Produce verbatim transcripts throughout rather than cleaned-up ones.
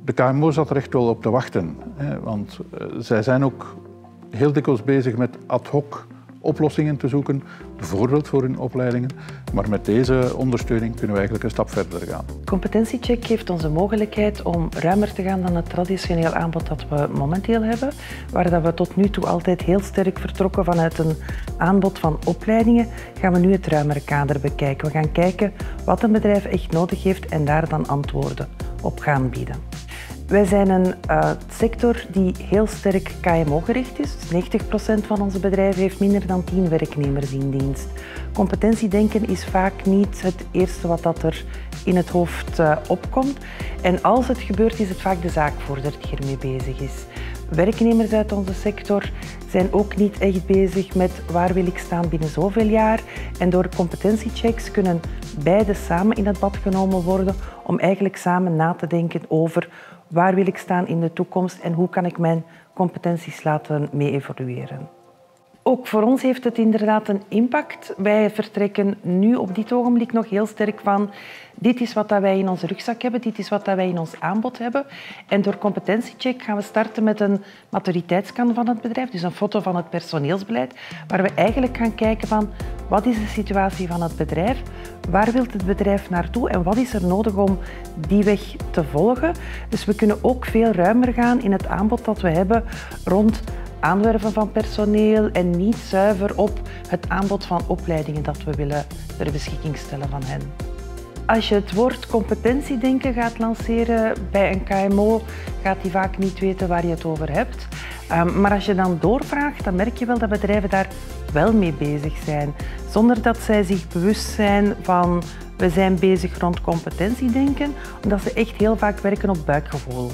De K M O zat er echt wel op te wachten, hè, want uh, zij zijn ook heel dikwijls bezig met ad hoc oplossingen te zoeken, bijvoorbeeld voor hun opleidingen. Maar met deze ondersteuning kunnen we eigenlijk een stap verder gaan. Competentiecheck geeft ons de mogelijkheid om ruimer te gaan dan het traditioneel aanbod dat we momenteel hebben, waar dat we tot nu toe altijd heel sterk vertrokken vanuit een aanbod van opleidingen, gaan we nu het ruimere kader bekijken. We gaan kijken wat een bedrijf echt nodig heeft en daar dan antwoorden op gaan bieden. Wij zijn een uh, sector die heel sterk K M O-gericht is. Dus negentig procent van onze bedrijven heeft minder dan tien werknemers in dienst. Competentiedenken is vaak niet het eerste wat dat er in het hoofd uh, opkomt. En als het gebeurt, is het vaak de zaakvoerder die ermee bezig is. Werknemers uit onze sector zijn ook niet echt bezig met waar wil ik staan binnen zoveel jaar. En door competentiechecks kunnen beide samen in het bad genomen worden om eigenlijk samen na te denken over waar wil ik staan in de toekomst en hoe kan ik mijn competenties laten mee evolueren. Ook voor ons heeft het inderdaad een impact. Wij vertrekken nu op dit ogenblik nog heel sterk van dit is wat wij in onze rugzak hebben, dit is wat wij in ons aanbod hebben. En door competentiecheck gaan we starten met een maturiteitsscan van het bedrijf, dus een foto van het personeelsbeleid, waar we eigenlijk gaan kijken van wat is de situatie van het bedrijf, waar wil het bedrijf naartoe en wat is er nodig om die weg te volgen. Dus we kunnen ook veel ruimer gaan in het aanbod dat we hebben rond aanwerven van personeel en niet zuiver op het aanbod van opleidingen dat we willen ter beschikking stellen van hen. Als je het woord competentiedenken gaat lanceren bij een K M O, gaat die vaak niet weten waar je het over hebt. Um, maar als je dan doorvraagt, dan merk je wel dat bedrijven daar wel mee bezig zijn. Zonder dat zij zich bewust zijn van we zijn bezig rond competentiedenken, omdat ze echt heel vaak werken op buikgevoel.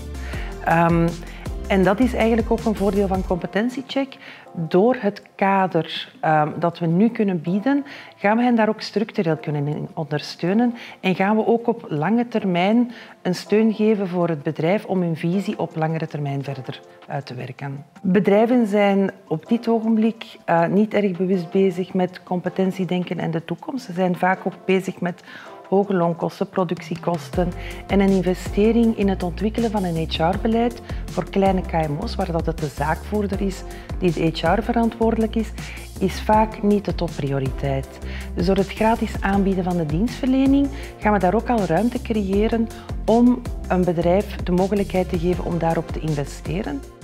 Um, En dat is eigenlijk ook een voordeel van competentiecheck. Door het kader um, dat we nu kunnen bieden, gaan we hen daar ook structureel kunnen ondersteunen en gaan we ook op lange termijn een steun geven voor het bedrijf om hun visie op langere termijn verder uit te werken. Bedrijven zijn op dit ogenblik uh, niet erg bewust bezig met competentiedenken en de toekomst. Ze zijn vaak ook bezig met hoge loonkosten, productiekosten en een investering in het ontwikkelen van een H R-beleid voor kleine K M O's, waar dat het de zaakvoerder is die de H R verantwoordelijk is, is vaak niet de topprioriteit. Dus door het gratis aanbieden van de dienstverlening gaan we daar ook al ruimte creëren om een bedrijf de mogelijkheid te geven om daarop te investeren.